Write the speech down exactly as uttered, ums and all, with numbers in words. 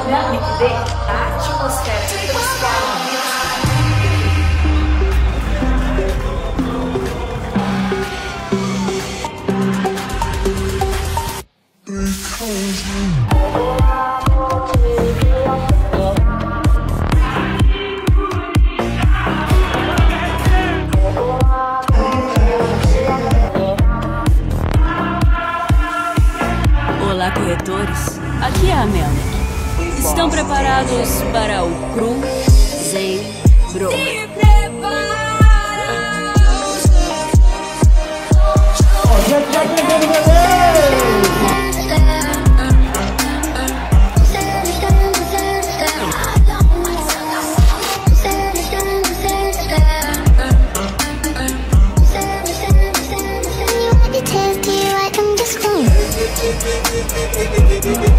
Melnick de atmosfera que transforma vidas. Olá, corretores. Aqui é a Melnick. Estão preparados para o Cruzeiro? Se prepara! We'll be right back.